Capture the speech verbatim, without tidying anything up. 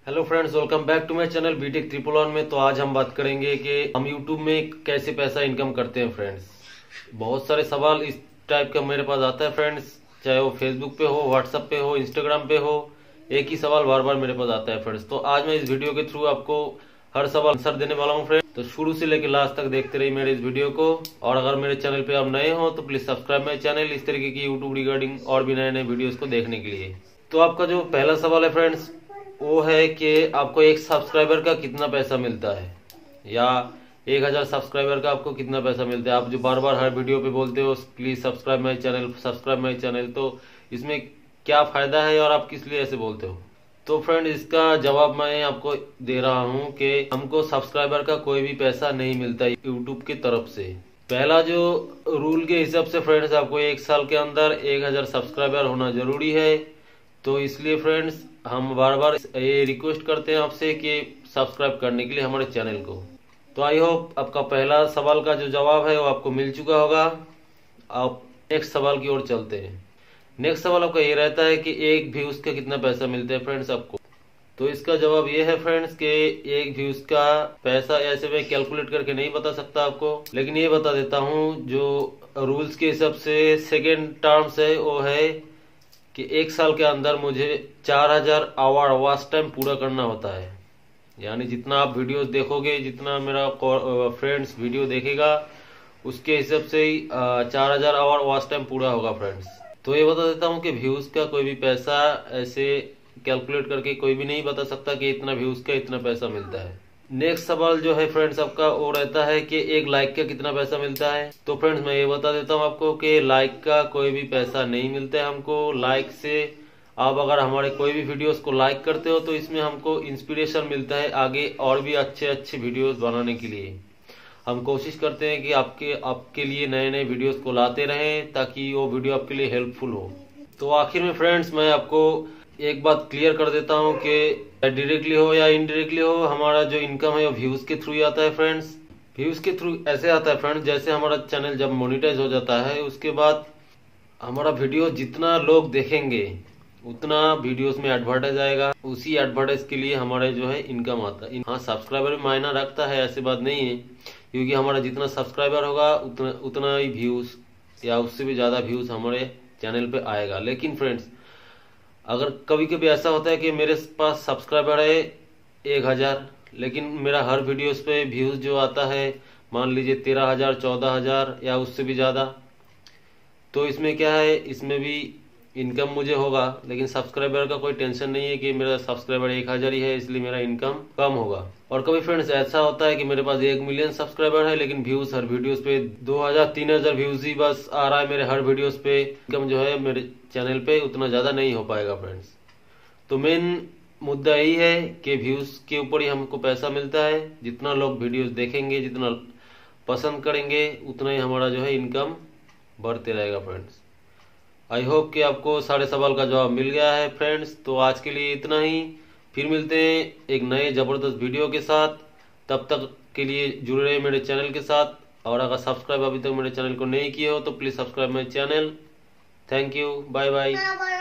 Hello friends, welcome back to my channel BTech triple one में। तो आज हम बात करेंगे कि हम यूट्यूब में कैसे पैसा इनकम करते हैं। फ्रेंड्स, बहुत सारे सवाल इस टाइप का मेरे पास आता है फ्रेंड्स, चाहे वो फेसबुक पे हो, व्हाट्सएप पे हो, इंस्टाग्राम पे हो, एक ही सवाल बार बार मेरे पास आता है फ्रेंड्स। तो आज मैं इस वीडियो के थ्रू आपको हर सवाल आंसर देने वाला हूँ फ्रेंड्स। तो शुरू से लेकर लास्ट तक देखते रहिए मेरे इस वीडियो को। और अगर मेरे चैनल पे आप नए हो तो प्लीज सब्सक्राइब माई चैनल इस तरीके की यूट्यूब रिगार्डिंग और भी नए नए वीडियोस को देखने के लिए। तो आपका जो पहला सवाल है फ्रेंड्स, वो है कि आपको एक सब्सक्राइबर का कितना पैसा मिलता है, या एक हजार सब्सक्राइबर का आपको कितना पैसा मिलता है। आप जो बार बार हर वीडियो पे बोलते हो please subscribe my channel, subscribe my channel, तो इसमें क्या फायदा है और आप किस लिए ऐसे बोलते हो? तो फ्रेंड, इसका जवाब मैं आपको दे रहा हूँ कि हमको सब्सक्राइबर का कोई भी पैसा नहीं मिलता यूट्यूब की तरफ से। पहला जो रूल के हिसाब से फ्रेंड्स, आपको एक साल के अंदर एक हजार सब्सक्राइबर होना जरूरी है। तो इसलिए फ्रेंड्स, हम बार बार ये रिक्वेस्ट करते हैं आपसे कि सब्सक्राइब करने के लिए हमारे चैनल को। तो आई होप आपका पहला सवाल का जो जवाब है वो आपको मिल चुका होगा। आप नेक्स्ट सवाल की ओर चलते हैं। नेक्स्ट सवाल आपका ये रहता है कि एक व्यूज का कितना पैसा मिलता है फ्रेंड्स आपको। तो इसका जवाब ये है फ्रेंड्स कि एक व्यूज का पैसा ऐसे मैं कैलकुलेट करके नहीं बता सकता आपको, लेकिन ये बता देता हूँ जो रूल्स के हिसाब से सेकेंड टर्म्स है वो है कि एक साल के अंदर मुझे चार हजार आवर वॉच टाइम पूरा करना होता है। यानी जितना आप वीडियोस देखोगे, जितना मेरा फ्रेंड्स वीडियो देखेगा, उसके हिसाब से ही चार हजार आवर वॉच टाइम पूरा होगा फ्रेंड्स। तो ये बता देता हूँ कि व्यूज का कोई भी पैसा ऐसे कैलकुलेट करके कोई भी नहीं बता सकता कि इतना व्यूज का इतना पैसा मिलता है। नेक्स्ट सवाल जो है फ्रेंड्स आपका वो रहता है कि एक लाइक का कितना पैसा मिलता है। तो फ्रेंड्स, मैं ये बता देता हूँ आपको कि लाइक का कोई भी पैसा नहीं मिलता है हमको। लाइक से आप अगर हमारे कोई भी वीडियोस को लाइक करते हो तो इसमें हमको इंस्पिरेशन मिलता है आगे और भी अच्छे अच्छे वीडियोस बनाने के लिए। हम कोशिश करते हैं कि आपके आपके लिए नए नए वीडियोस को लाते रहें ताकि वो वीडियो आपके लिए हेल्पफुल हो। तो आखिर में फ्रेंड्स, मैं आपको एक बात क्लियर कर देता हूँ कि डायरेक्टली हो या इनडायरेक्टली हो, हमारा जो इनकम है वो व्यूज के थ्रू ही आता है फ्रेंड्स। व्यूज के थ्रू ऐसे आता है फ्रेंड्स, जैसे हमारा चैनल जब मोनेटाइज हो जाता है उसके बाद हमारा वीडियो जितना लोग देखेंगे उतना वीडियोस में एडवर्टाइज आएगा, उसी एडवर्टाइज के लिए हमारा जो है इनकम आता है। हाँ, सब्सक्राइबर भी मायना रखता है, ऐसी बात नहीं है, क्योंकि हमारा जितना सब्सक्राइबर होगा उतना उतना ही व्यूज या उससे भी ज्यादा व्यूज हमारे चैनल पे आएगा। लेकिन फ्रेंड्स, अगर कभी कभी ऐसा होता है कि मेरे पास सब्सक्राइबर है एक हजार, लेकिन मेरा हर वीडियोस पे व्यूज जो आता है मान लीजिए तेरह हजार, चौदह हजार या उससे भी ज्यादा, तो इसमें क्या है, इसमें भी इनकम मुझे होगा, लेकिन सब्सक्राइबर का कोई टेंशन नहीं है कि मेरा सब्सक्राइबर एक हजार ही है इसलिए मेरा इनकम कम होगा। और कभी फ्रेंड्स ऐसा होता है कि मेरे पास एक मिलियन सब्सक्राइबर है लेकिन व्यूज हर वीडियोस पे दो हजार तीन हजार व्यूज ही बस आ रहा है मेरे हर वीडियोस पे। इनकम जो है मेरे चैनल पे उतना ज्यादा नहीं हो पाएगा फ्रेंड्स। तो मेन मुद्दा यही है कि व्यूज के ऊपर ही हमको पैसा मिलता है। जितना लोग वीडियोस देखेंगे, जितना पसंद करेंगे, उतना ही हमारा जो है इनकम बढ़ते रहेगा फ्रेंड्स। आई होप कि आपको सारे सवाल का जवाब मिल गया है फ्रेंड्स। तो आज के लिए इतना ही, फिर मिलते हैं एक नए जबरदस्त वीडियो के साथ। तब तक के लिए जुड़े रहे मेरे चैनल के साथ, और अगर सब्सक्राइब अभी तक मेरे चैनल को नहीं किए हो तो please subscribe my channel. Thank you, bye bye.